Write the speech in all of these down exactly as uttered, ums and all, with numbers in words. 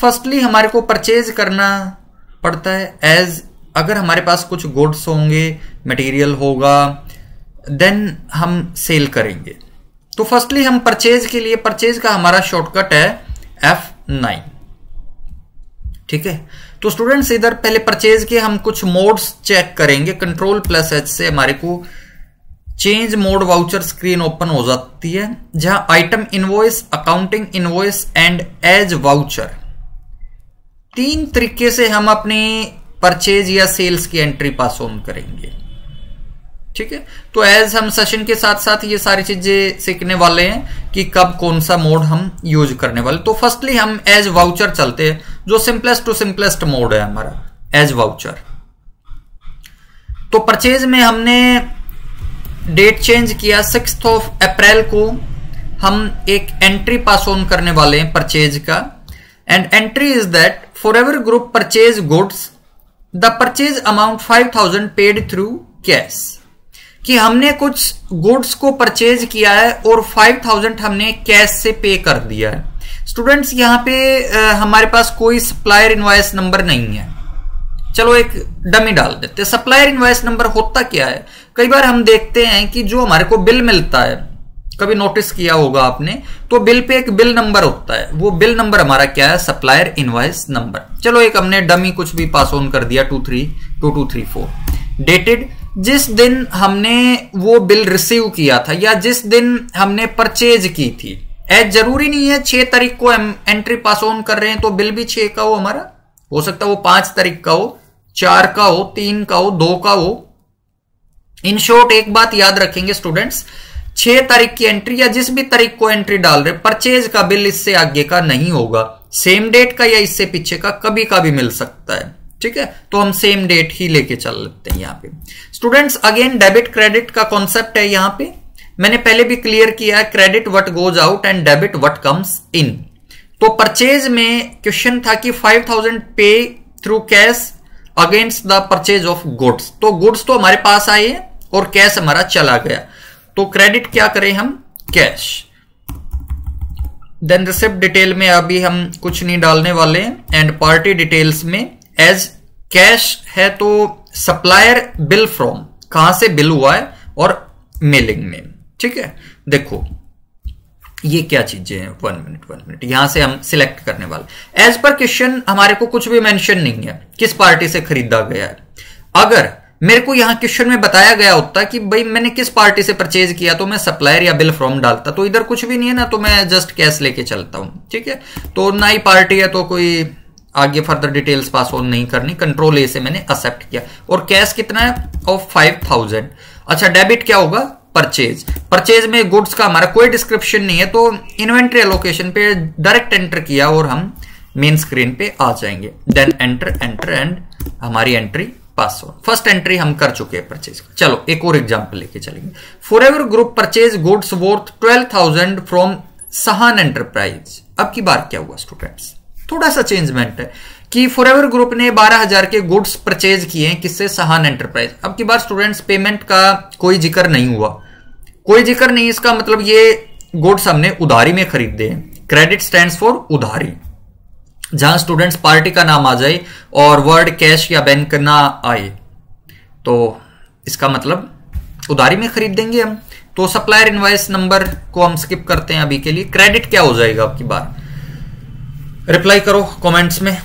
Firstly हमारे को purchase करना पड़ता है एज अगर हमारे पास कुछ गुड्स होंगे, मटेरियल होगा, देन हम सेल करेंगे। तो फर्स्टली हम परचेज के लिए, परचेज का हमारा शॉर्टकट है एफ नाइन। ठीक है, तो स्टूडेंट्स इधर पहले परचेज के हम कुछ मोड्स चेक करेंगे। कंट्रोल प्लस एच से हमारे को change mode voucher screen open हो जाती है, जहां item invoice, accounting invoice and as voucher, तीन तरीके से हम अपने परचेज या सेल्स की एंट्री पास ऑन करेंगे। ठीक है, तो एज हम सेशन के साथ साथ ये सारी चीजें सीखने वाले हैं कि कब कौन सा मोड हम यूज करने वाले। तो फर्स्टली हम एज वाउचर चलते हैं, जो सिंपलेस्ट टू सिंपलेस्ट मोड है हमारा एज वाउचर। तो परचेज में हमने डेट चेंज किया, सिक्स्थ ऑफ अप्रैल को हम एक एंट्री पास ऑन करने वाले हैं परचेज का, and entry is that for ever group purchase goods the purchase amount five thousand paid through cash, कि हमने कुछ गुड्स को परचेज किया है और फाइव थाउजेंड हमने कैश से पे कर दिया है। स्टूडेंट्स यहां पे आ, हमारे पास कोई सप्लायर इनवॉइस नंबर नहीं है। चलो एक डमी डाल देते हैं। सप्लायर इनवॉइस नंबर होता क्या है? कई बार हम देखते हैं कि जो हमारे को बिल मिलता है, कभी नोटिस किया होगा आपने, तो बिल पे एक बिल नंबर होता है। वो बिल नंबर हमारा क्या है? Supplier invoice number. चलो एक हमने डमी कुछ भी पास ऑन कर दिया, two three two two three four. Dated जिस दिन हमने वो बिल रिसीव किया था या जिस दिन हमने परचेज की थी। एज जरूरी नहीं है छह तारीख को हम एंट्री पास ऑन कर रहे हैं तो बिल भी छह का हो हमारा, हो सकता है वो पांच तारीख का हो, चार का हो, तीन का हो, दो का हो। इन शॉर्ट एक बात याद रखेंगे स्टूडेंट्स, छह तारीख की एंट्री या जिस भी तारीख को एंट्री डाल रहे, परचेज का बिल इससे आगे का नहीं होगा। सेम डेट का या इससे पीछे का कभी का भी मिल सकता है। ठीक है, तो हम सेम डेट ही लेके चल लेते हैं यहां पे। स्टूडेंट्स अगेन डेबिट क्रेडिट का कॉन्सेप्ट है यहां पे, मैंने पहले भी क्लियर किया है, credit what goes out and debit what comes in. तो परचेज में क्वेश्चन था कि five thousand pay through cash against the purchase of goods. तो गुड्स तो हमारे पास आए और कैश हमारा चला गया, तो क्रेडिट क्या करें हम? कैश। देन रिसिप्ट डिटेल में अभी हम कुछ नहीं डालने वाले हैं, एंड पार्टी डिटेल्स में एज कैश है तो सप्लायर बिल फ्रॉम, कहां से बिल हुआ है, और मेलिंग नेम। ठीक है, देखो ये क्या चीजें हैं, वन मिनट वन मिनट यहां से हम सिलेक्ट करने वाले। एज पर क्वेश्चन हमारे को कुछ भी मेंशन नहीं है किस पार्टी से खरीदा गया है। अगर मेरे को यहां क्वेश्चन में बताया गया होता कि भाई मैंने किस पार्टी से परचेज किया, तो मैं सप्लायर या बिल फ्रॉम डालता। तो इधर कुछ भी नहीं है ना, तो मैं जस्ट कैश लेके चलता हूं। ठीक है, तो ना ही पार्टी है तो कोई आगे फर्दर डिटेल्स पास ऑन नहीं करनी। कंट्रोल ए से मैंने एक्सेप्ट किया, और कैश कितना है? Of five thousand. अच्छा, डेबिट क्या होगा? परचेज। परचेज में गुड्स का हमारा कोई डिस्क्रिप्शन नहीं है, तो इन्वेंट्री एलोकेशन पे डायरेक्ट एंटर किया और हम मेन स्क्रीन पे आ जाएंगे। देन एंटर एंटर एंड हमारी entry pass on. First entry हम कर चुके हैं परचेज का। चलो एक और एग्जांपल लेके चलेंगे। For ever group purchase goods worth twelve thousand from Sahan enterprise. अब की बार क्या हुआ स्टूडेंट्स? थोड़ा सा चेंजमेंट है कि फॉरएवर ग्रुप ने बारह हजार के गुड्स परचेज किए हैं, किससे? सहान एंटरप्राइज। अब की बार स्टूडेंट्स पेमेंट का कोई जिक्र नहीं हुआ, कोई जिक्र नहीं। इसका मतलब ये गुड्स हमने उधारी में खरीदे हैं। क्रेडिट स्टैंड्स फॉर उधारी। जहां स्टूडेंट्स पार्टी का नाम आ जाए और वर्ड कैश या बैंक ना आए तो इसका मतलब उधारी में खरीद देंगे हम। तो सप्लायर इनवॉइस नंबर को हम स्किप करते हैं अभी के लिए। क्रेडिट क्या हो जाएगा अब की बार? रिप्लाई करो कमेंट्स में।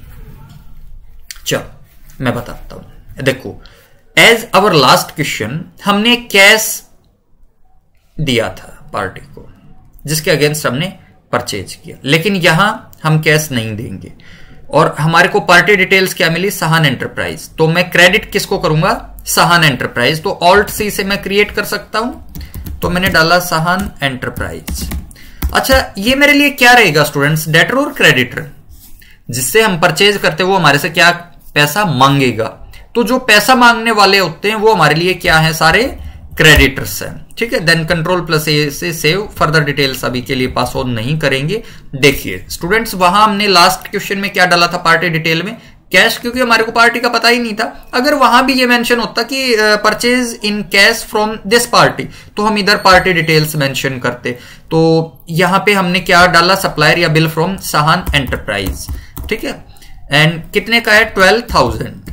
चलो मैं बताता हूं। देखो एज अवर लास्ट क्वेश्चन हमने कैश दिया था पार्टी को, जिसके अगेंस्ट हमने परचेज किया, लेकिन यहां हम कैश नहीं देंगे और हमारे को पार्टी डिटेल्स क्या मिली? सहान एंटरप्राइज। तो मैं क्रेडिट किसको करूंगा? सहान एंटरप्राइज। तो ऑल्ट सी से मैं क्रिएट कर सकता हूं, तो मैंने डाला सहान एंटरप्राइज। अच्छा, ये मेरे लिए क्या रहेगा स्टूडेंट्स? डेटर और क्रेडिटर। जिससे हम परचेज करते हैं वो हमारे से क्या पैसा मांगेगा, तो जो पैसा मांगने वाले होते हैं वो हमारे लिए क्या है? सारे क्रेडिटर्स हैं। ठीक है, देन कंट्रोल प्लस ए से सेव। फर्दर डिटेल्स अभी के लिए पास ऑन नहीं करेंगे। देखिए स्टूडेंट्स, वहां हमने लास्ट क्वेश्चन में क्या डाला था पार्टी डिटेल में? कैश, क्योंकि हमारे को पार्टी का पता ही नहीं था। अगर वहां भी ये मेंशन होता कि purchase in cash from this party, तो हम इधर पार्टी डिटेल्स मेंशन करते। तो यहां पे हमने क्या डाला? सप्लायर या बिल फ्रॉम सहान एंटरप्राइज। ठीक है, एंड कितने का है, twelve thousand.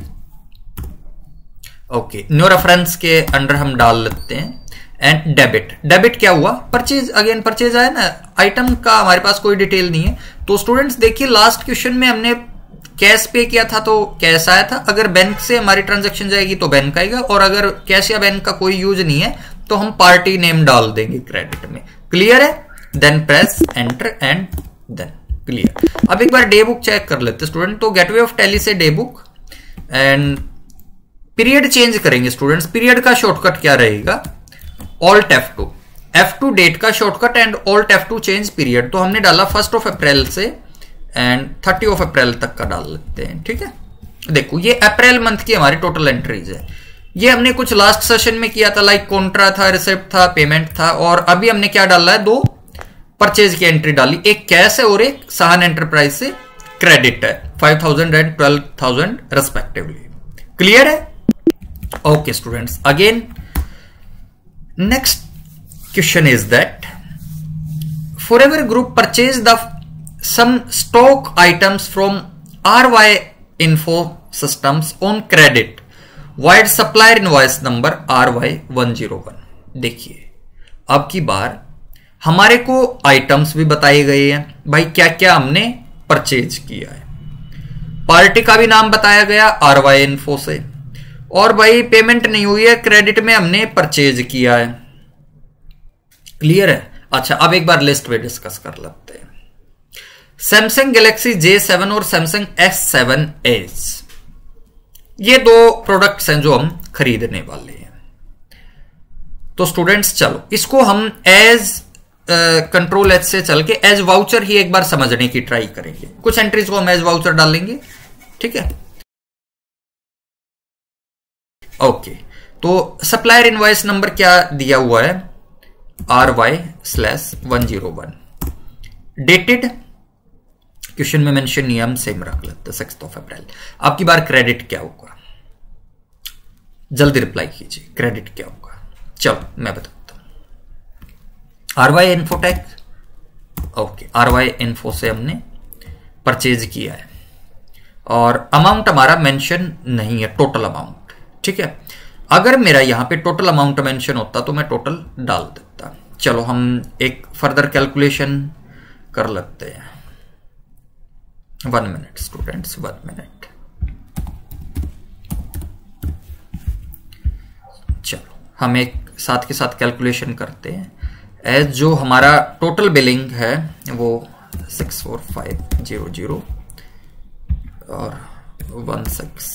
Okay, new reference के अंडर हम डाल लेते हैं। एंड डेबिट, डेबिट क्या हुआ, परचेज, अगेन परचेज आया ना, आइटम का हमारे पास कोई डिटेल नहीं है। तो स्टूडेंट्स देखिए लास्ट क्वेश्चन में हमने कैश पे किया था तो कैश आया था, अगर बैंक से हमारी ट्रांजैक्शन जाएगी तो बैंक आएगा, और अगर कैश या बैंक का कोई यूज नहीं है तो हम पार्टी नेम डाल देंगे क्रेडिट में। क्लियर है, then press enter and then clear. अब एक बार डे बुक चेक कर लेते स्टूडेंट। तो गेटवे ऑफ टैली से day book and period change करेंगे स्टूडेंट्स। पीरियड का शॉर्टकट क्या रहेगा, alt F two, F two date का shortcut and alt F two change period. तो हमने डाला फर्स्ट ऑफ अप्रैल से एंड थर्टी ऑफ अप्रैल तक का डाल लेते हैं। ठीक है, देखो ये अप्रैल मंथ की हमारी टोटल एंट्रीज है। ये हमने कुछ लास्ट सेशन में किया था, लाइक कॉन्ट्रा था, रिसिप्ट था, पेमेंट था, और अभी हमने क्या डाला है, दो परचेज की एंट्री डाली, एक कैश है और एक सहान एंटरप्राइज से क्रेडिट है, five thousand and twelve thousand respectively. Clear है, okay students. Again next question is that forever group purchase the some stock items from R Y info systems on credit wide supplier invoice number R Y one zero one. देखिए अब की बार हमारे को items भी बताए गए हैं, भाई क्या क्या हमने परचेज किया है, पार्टी का भी नाम बताया गया आर वाई इन्फो से, और भाई पेमेंट नहीं हुई है, क्रेडिट में हमने परचेज किया है। क्लियर है, अच्छा अब एक बार लिस्ट पे डिस्कस कर लेते हैं। सैमसंग गैलेक्सी जे सेवन और सैमसंग एस सेवन एज, ये दो प्रोडक्ट्स हैं जो हम खरीदने वाले हैं। तो स्टूडेंट्स चलो इसको हम एज कंट्रोल एच से चल के एज वाउचर ही एक बार समझने की ट्राई करेंगे। कुछ एंट्रीज को हम एज वाउचर डालेंगे, ठीक है। ओके, तो सप्लायर इनवॉइस नंबर क्या दिया हुआ है, R Y slash one zero one. Dated question में मेंशन नहीं, हम सेम रख लेते सिक्स ऑफ अप्रैल। आपकी बार क्रेडिट क्या होगा, जल्दी रिप्लाई कीजिए, क्रेडिट क्या होगा। चलो मैं बताता हूं, R Y Infotech, okay R Y info से हमने परचेज किया है, और अमाउंट हमारा मेंशन नहीं है, टोटल अमाउंट, ठीक है। अगर मेरा यहां पे टोटल अमाउंट मेंशन होता तो मैं टोटल डाल देता। चलो हम एक फर्दर कैलकुलेशन कर लेते हैं। One minute students, one minute. चलो हम एक साथ के साथ कैलकुलेशन करते हैं। एज जो हमारा टोटल बिलिंग है वो six four five zero zero और वन सिक्स,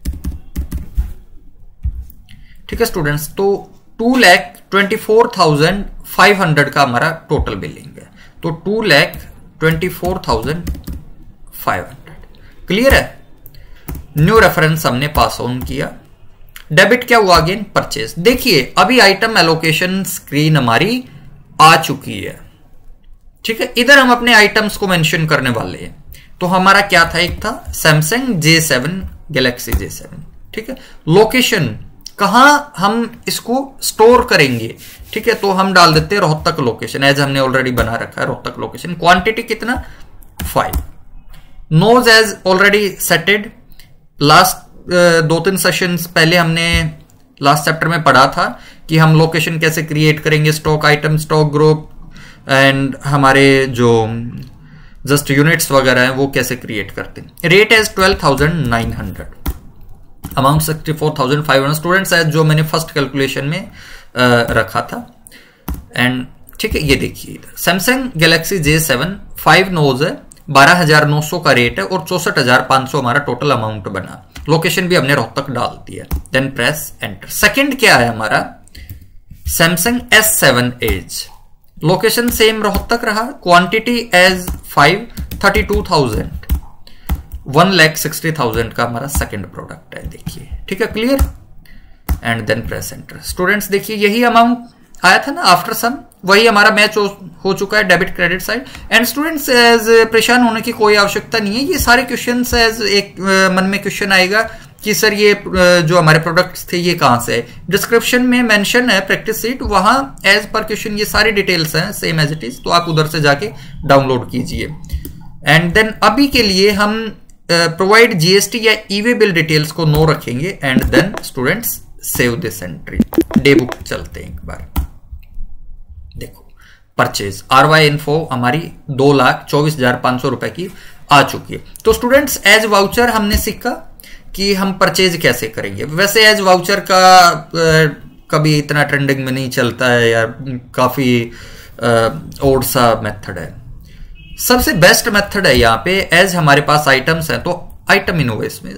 ठीक है स्टूडेंट्स। तो two lakh twenty four thousand five hundred का हमारा टोटल बिलिंग है, तो two lakh twenty four thousand five hundred. Clear है, न्यू रेफरेंस हमने पास ऑन किया। डेबिट क्या हुआ, अगेन परचेज। देखिए अभी आइटम एलोकेशन स्क्रीन हमारी आ चुकी है, ठीक है। इधर हम अपने आइटम्स को मेंशन करने वाले हैं। तो हमारा क्या था, एक था Samsung J seven Galaxy J seven, ठीक है। लोकेशन कहां हम इसको स्टोर करेंगे, ठीक है, तो हम डाल देते हैं रोहतक लोकेशन, एज हमने ऑलरेडी बना रखा है रोहतक लोकेशन। क्वांटिटी कितना, five. Nos as already setted, last दो तीन सेशंस पहले हमने लास्ट चैप्टर में पढ़ा था कि हम लोकेशन कैसे क्रिएट करेंगे, stock item, stock group and हमारे जो जस्ट यूनिट्स वगैरह हैं वो कैसे क्रिएट करते हैं। Rate as twelve thousand nine hundred, amount sixty four thousand five hundred. Students as जो मैंने फर्स्ट कैलकुलेशन में आ, रखा था। एंड ठीक है, ये देखिए Samsung Galaxy J seven five nos है, बारह हजार नौ सौ का रेट है और चौसठ हजार पांच सौ हमारा टोटल अमाउंट बना। लोकेशन भी हमने रोहतक डाल दिया, देन प्रेस एंटर। सेकंड क्या है हमारा, Samsung S seven edge, location same Rohtak रहा, quantity as five, thirty two thousand, one lakh sixty thousand का हमारा सेकंड प्रोडक्ट है, देखिए, ठीक है। Clear, and then press enter. Students देखिए यही अमाउंट आया था ना आफ्टर सम, वही हमारा मैच हो, हो चुका है debit credit side. And students as परेशान होने की कोई आवश्यकता नहीं है, ये सारे क्वेश्चंस एज एक मन में क्वेश्चन आएगा कि सर ये जो हमारे प्रोडक्ट्स थे ये कहां से है। डिस्क्रिप्शन में मेंशन है प्रैक्टिस सीट, वहां एज पर क्वेश्चन ये सारी डिटेल्स हैं सेम एज इट इज, तो आप उधर से जाके डाउनलोड कीजिए। एंड देन अभी के लिए हम प्रोवाइड जीएसटी या ईवे बिल डिटेल्स को नो रखेंगे and then students save this entry. Day book चलते हैं एक बार। देखो परचेज आर वाई इन्फो हमारी दो लाख चौबीस हजार पांच सौ रुपए की आ चुकी है। तो स्टूडेंट्स एज वाउचर हमने सीखा कि हम परचेज कैसे करेंगे। वैसे एज वाउचर का आ, कभी इतना ट्रेंडिंग में नहीं चलता है यार, काफी ओल्ड सा मेथड है। सबसे बेस्ट मेथड है यहाँ पे, एज हमारे पास आइटम्स हैं तो आइटम इनवॉइस में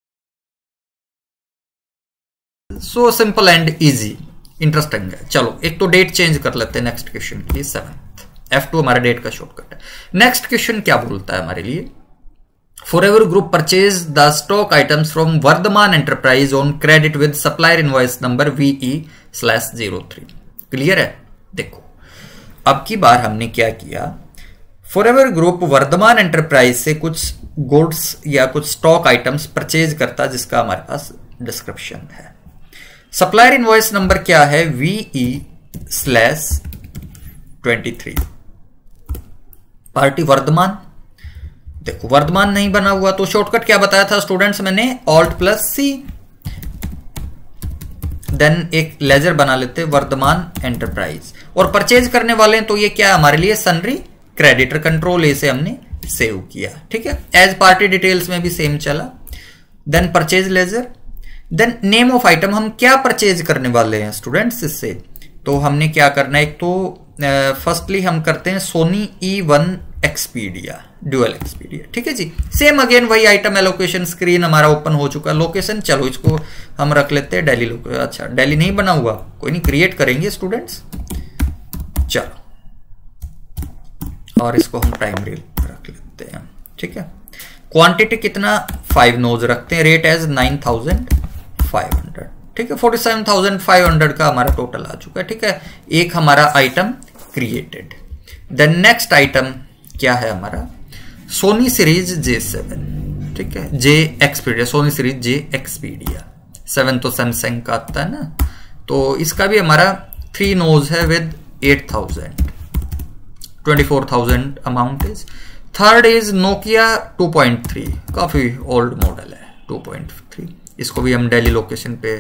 so simple and easy, interesting है। चलो एक तो डेट चेंज कर लेते हैं नेक्स्ट क्वेश्चन के लिए। सेवंथ एफ टू हमारा डेट का शॉर्टकट है। नेक्स्ट क्वेश्चन क्या बोलता है हमारे लिए, forever group purchase the stock items from Vardhaman enterprise on credit with supplier invoice number V E slash zero three. Clear है। देखो अब की बार हमने क्या किया, फॉरएवर ग्रुप वर्धमान एंटरप्राइज से कुछ गुड्स या कुछ स्टॉक आइटम्स परचेज करता जिसका हमारे पास डिस्क्रिप्शन है। सप्लायर इनवॉइस नंबर क्या है, V E slash twenty three. Party Vardhaman, देखो वर्धमान नहीं बना हुआ तो शॉर्टकट क्या बताया था स्टूडेंट्स मैंने, ऑल्ट प्लस सी, देन एक लेजर बना लेते वर्धमान एंटरप्राइज। और परचेज करने वाले हैं तो ये क्या हमारे लिए सनरी क्रेडिटर, कंट्रोल ए से हमने सेव किया। ठीक है, एज पार्टी डिटेल्स में भी सेम चला। Then purchase ledger, then name of item, हम क्या परचेज करने वाले हैं स्टूडेंट्स इससे, तो हमने क्या करना है, एक तो फर्स्टली uh, हम करते हैं Sony E one Xperia, dual Xperia. ठीक है जी, सेम अगेन वही आइटम एलोकेशन स्क्रीन हमारा ओपन हो चुका। लोकेशन चलो इसको हम रख लेते हैं दिल्ली लोकेशन। अच्छा दिल्ली नहीं बना हुआ, कोई नहीं, क्रिएट करेंगे स्टूडेंट्स। चलो और इसको हम प्राइमरी रख लेते हैं। ठीक है, क्वांटिटी कितना, फाइव नोज रखते हैं, rate as nine thousand five hundred. ठीक है, forty seven thousand five hundred का हमारा टोटल आ चुका है। ठीक है, एक हमारा item created. Then next item क्या है हमारा, सोनी सीरीज जे सेवन। ठीक है, J Xperia, Sony series J Xperia. Seven तो सैमसंग का आता है ना, तो इसका भी हमारा थ्री नोज है with eight thousand, twenty four thousand amount is. Third is Nokia two point three, काफी ओल्ड मॉडल है टू पॉइंट थ्री। इसको भी हम दिल्ली लोकेशन पे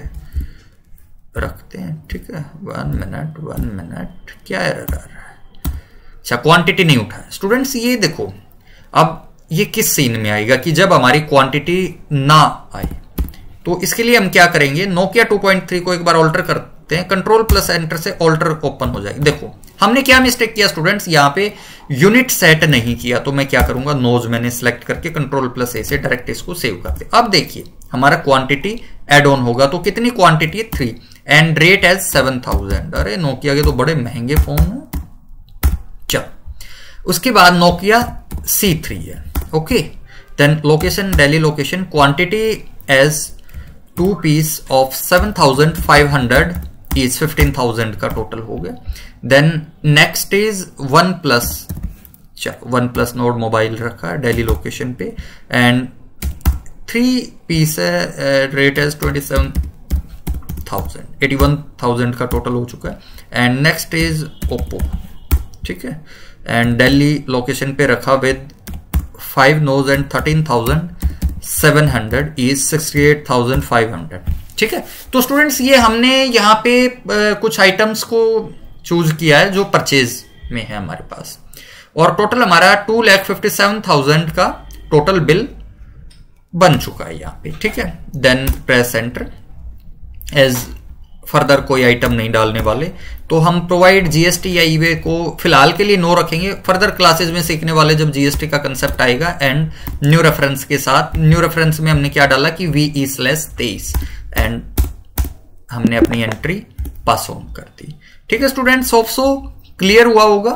रखते हैं। ठीक है, वन मिनट वन मिनट क्या एरर आ रहा है। अच्छा क्वांटिटी नहीं उठा स्टूडेंट्स, ये देखो अब ये किस सीन में आएगा कि जब हमारी क्वांटिटी ना आए, तो इसके लिए हम क्या करेंगे, नोकिया टू पॉइंट थ्री को एक बार ऑल्टर करते हैं, कंट्रोल प्लस एंटर से ऑल्टर ओपन हो जाएगा। देखो हमने क्या मिस्टेक किया स्टूडेंट्स, यहाँ पे यूनिट सेट नहीं किया, तो मैं क्या करूंगा, नोज मैंने सिलेक्ट करके कंट्रोल प्लस ए से डायरेक्ट इसको सेव करते। अब देखिए हमारा क्वांटिटी एड ऑन होगा, तो कितनी क्वांटिटी है, three, and rate as seven thousand. अरे नोकिया के तो बड़े महंगे फोन है। चल उसके बाद नोकिया सी थ्री है। Okay, then location Delhi location, quantity as two piece of seven thousand five hundred is fifteen thousand का टोटल हो गया। Then next is OnePlus, OnePlus Nord mobile रखा दिल्ली लोकेशन पे, एंड थ्री पीस है, rate as twenty seven thousand, eighty one thousand का total हो चुका है। And next is Oppo. ठीक है, एंड दिल्ली लोकेशन पे रखा with five nos and thirteen thousand seven hundred is sixty eight thousand five hundred. ठीक है, तो स्टूडेंट्स ये हमने यहाँ पे आ, कुछ आइटम्स को चूज किया है जो परचेज में है हमारे पास, और टोटल हमारा two lakh fifty seven thousand का टोटल बिल बन चुका है यहाँ पे। ठीक है, then press enter. As further कोई आइटम नहीं डालने वाले, तो हम प्रोवाइड जीएसटी या ईवे को फिलहाल के लिए नो रखेंगे। फर्दर क्लासेस में सीखने वाले जब जीएसटी का कंसेप्ट आएगा एंड न्यू रेफरेंस के साथ, न्यू रेफरेंस में हमने क्या डाला कि वी ई स्लैश तेईस, एंड हमने अपनी एंट्री पास ऑन कर दी। ठीक है स्टूडेंट्स, होप सो क्लियर हुआ होगा।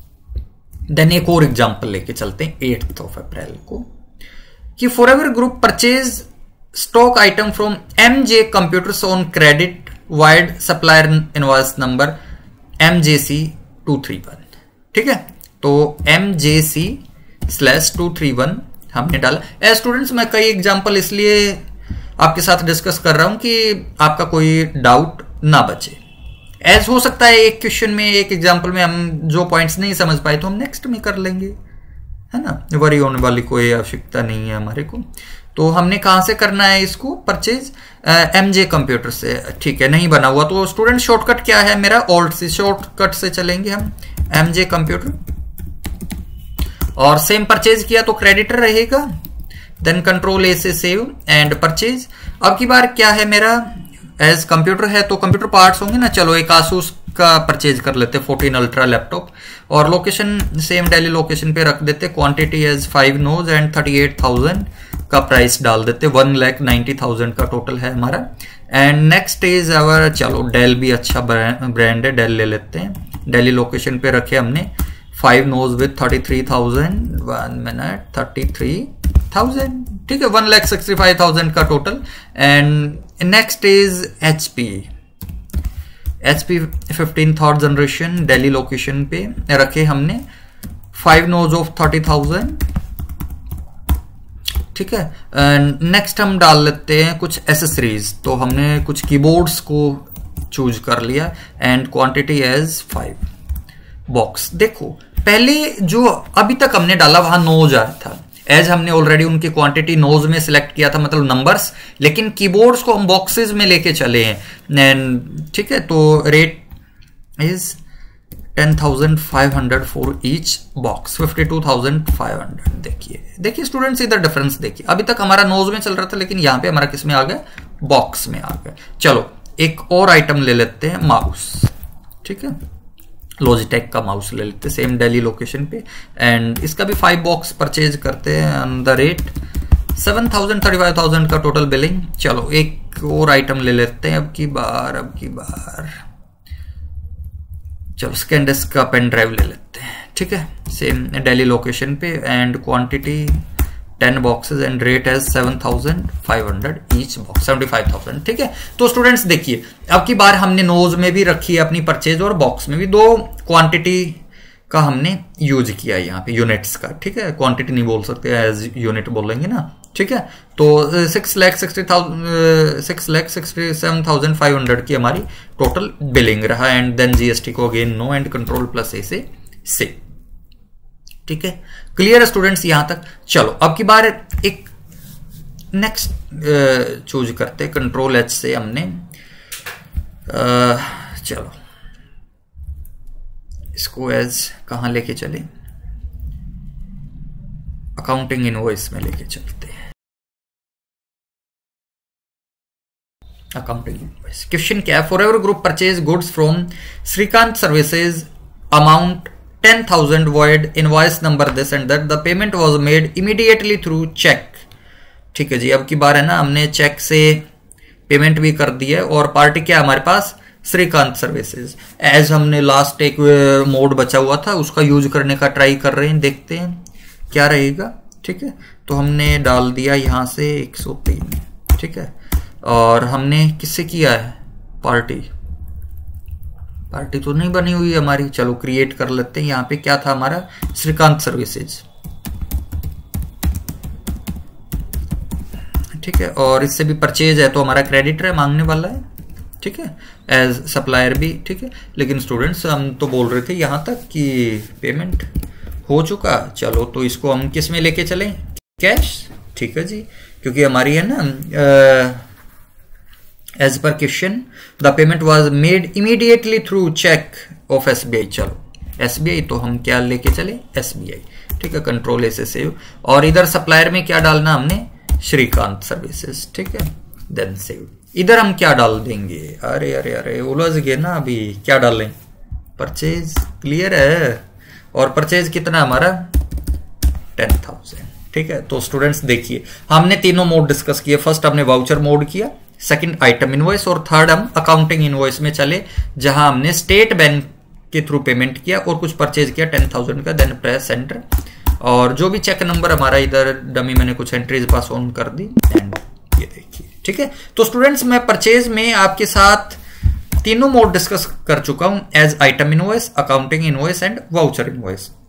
देन एक और एग्जांपल लेके चलते हैं एट्थ ऑफ अप्रैल को, कि forever group purchase stock item from M J computers on credit wide supplier invoice number M J C two three one. ठीक है, तो M J C slash two three one हमने डाला। ए स्टूडेंट्स मैं कई example इसलिए आपके साथ डिस्कस कर रहा हूं कि आपका कोई डाउट ना बचे। एज हो सकता है एक क्वेश्चन में, एक एग्जांपल में हम जो पॉइंट्स नहीं समझ पाए तो हम नेक्स्ट में कर लेंगे, है ना, वरी होने वाली कोई आवश्यकता नहीं है हमारे को। तो हमने कहाँ से करना है इसको परचेज? एमजे कंप्यूटर से, ठीक है, नहीं बना हुआ तो स्टूडेंट शॉर्टकट क्या है मेरा? ऑल्ट से, शॉर्टकट से चलेंगे हम एमजे कंप्यूटर, और सेम परचेज किया तो क्रेडिटर रहेगा, देन कंट्रोल ए से सेव एंड परचेज। अब की बार क्या है मेरा? एज कंप्यूटर है तो कंप्यूटर पार्ट्स होंगे ना, चलो एक आसूस का परचेज कर लेते फोर्टीन अल्ट्रा लैपटॉप, और लोकेशन सेम दिल्ली लोकेशन पे रख देते, quantity as five nos and thirty eight thousand का प्राइस डाल देते, वन लैख नाइन्टी थाउजेंड का टोटल है हमारा। एंड नेक्स्ट इज अवर, चलो डेल भी अच्छा ब्रांड है, डेल ले लेते हैं, दिल्ली लोकेशन पे रखे हमने five nos with thirty three thousand, one minute thirty three thousand, ठीक है, one lakh sixty five thousand का total. And next is HP, HP fifteen third generation, Delhi location पे रखे हमने five nos of thirty thousand, ठीक है। नेक्स्ट हम डाल लेते हैं कुछ एसेसरीज, तो हमने कुछ कीबोर्ड्स को चूज कर लिया and quantity as five box. देखो पहले जो अभी तक हमने डाला वहां नोज आया था, एज हमने ऑलरेडी उनकी क्वांटिटी नोज में सिलेक्ट किया था, मतलब नंबर्स, लेकिन कीबोर्ड्स को हम बॉक्सेस में लेके चले हैं, ठीक है। तो rate is ten thousand five hundred for each box, fifty two thousand five hundred. देखिए देखिए स्टूडेंट्स इधर डिफरेंस देखिए, अभी तक हमारा नोज में चल रहा था लेकिन यहां पे हमारा किस में आ गया? बॉक्स में आ गया। चलो एक और आइटम ले लेते हैं, माउस, ठीक है, लॉजिटेक का माउस ले लेते हैं सेम दिल्ली लोकेशन पे, एंड इसका भी फाइव बॉक्स परचेज करते हैं on the rate seven thousand thirty five thousand का टोटल बिलिंग। चलो एक और आइटम ले लेते हैं अब की बार, अब की बार चलो स्कैनडिस्क का पेन ड्राइव ले लेते हैं, ठीक है, सेम दिल्ली लोकेशन पे, and quantity ten boxes and rate as seven thousand five hundred each box, seventy five thousand, ठीक है। तो स्टूडेंट्स देखिए अब की बार हमने नोज में भी रखी है अपनी परचेज और बॉक्स में भी, दो क्वांटिटी का हमने यूज किया यहाँ पे, यूनिट्स का, ठीक है, क्वांटिटी नहीं बोल सकते, एज यूनिट बोलेंगे ना, ठीक है। तो six lakh sixty thousand six lakh sixty seven thousand five hundred की हमारी टोटल बिलिंग रहा, एंड देन जीएसटी को again no and control plus A से से, ठीक है। क्लियर है स्टूडेंट्स यहां तक? चलो अब की बार एक नेक्स्ट चूज करते, कंट्रोल एच से हमने आ, चलो इसको एज कहां लेके चले? अकाउंटिंग इनवॉइस में लेके चलते हैं, अकाउंटिंग इनवॉइस। क्वेश्चन क्या है? Forever group purchase goods from Shrikant services amount ten thousand void invoice number this and that, the payment was made immediately through check, ठीक है जी। अब की बार है ना, हमने चेक से पेमेंट भी कर दी है, और पार्टी क्या हमारे पास? श्रीकांत सर्विसेज। एज हमने लास्ट एक मोड बचा हुआ था उसका यूज करने का ट्राई कर रहे हैं, देखते हैं क्या रहेगा, ठीक है। तो हमने डाल दिया यहां से एक सौ तीन, ठीक है, और हमने किससे किया है? पार्टी, पार्टी तो नहीं बनी हुई हमारी, चलो क्रिएट कर लेते हैं। यहाँ पे क्या था हमारा? श्रीकांत सर्विसेज, ठीक है, और इससे भी परचेज है तो हमारा क्रेडिटर है, मांगने वाला है, ठीक है, एज सप्लायर भी, ठीक है। लेकिन स्टूडेंट्स हम तो बोल रहे थे यहां तक कि पेमेंट हो चुका, चलो तो इसको हम किस में लेके चलें? कैश, ठीक है जी, क्योंकि हमारी है ना as per question the payment was made immediately through cheque of SBI. चलो एसबीआई तो हम क्या लेके चले? एसबीआई, ठीक है, कंट्रोल ए से सेव, और इधर सप्लायर में क्या डालना हमने? श्रीकांत सर्विसेज, ठीक है, देन सेव। इधर हम क्या डाल देंगे? अरे अरे अरे उलझ गए ना, अभी क्या डालें? परचेज, क्लियर है, और परचेज कितना हमारा? टेन थाउजेंड, ठीक है। तो स्टूडेंट्स देखिए हमने तीनों मोड डिस्कस किए, फर्स्ट हमने वाउचर मोड किया, सेकंड आइटम इनवॉइस, और थर्ड हम अकाउंटिंग इनवॉइस में चले जहां हमने स्टेट बैंक के थ्रू पेमेंट किया और कुछ परचेज किया टेन थाउजेंड का, देन प्रेस एंटर, और जो भी चेक नंबर हमारा इधर डमी मैंने कुछ एंट्रीज पास ऑन कर दी, एंड ये देखिए, ठीक है। तो स्टूडेंट्स मैं परचेज में आपके साथ तीनों मोड डिस्कस कर चुका हूं, as item invoice, accounting invoice and voucher invoice.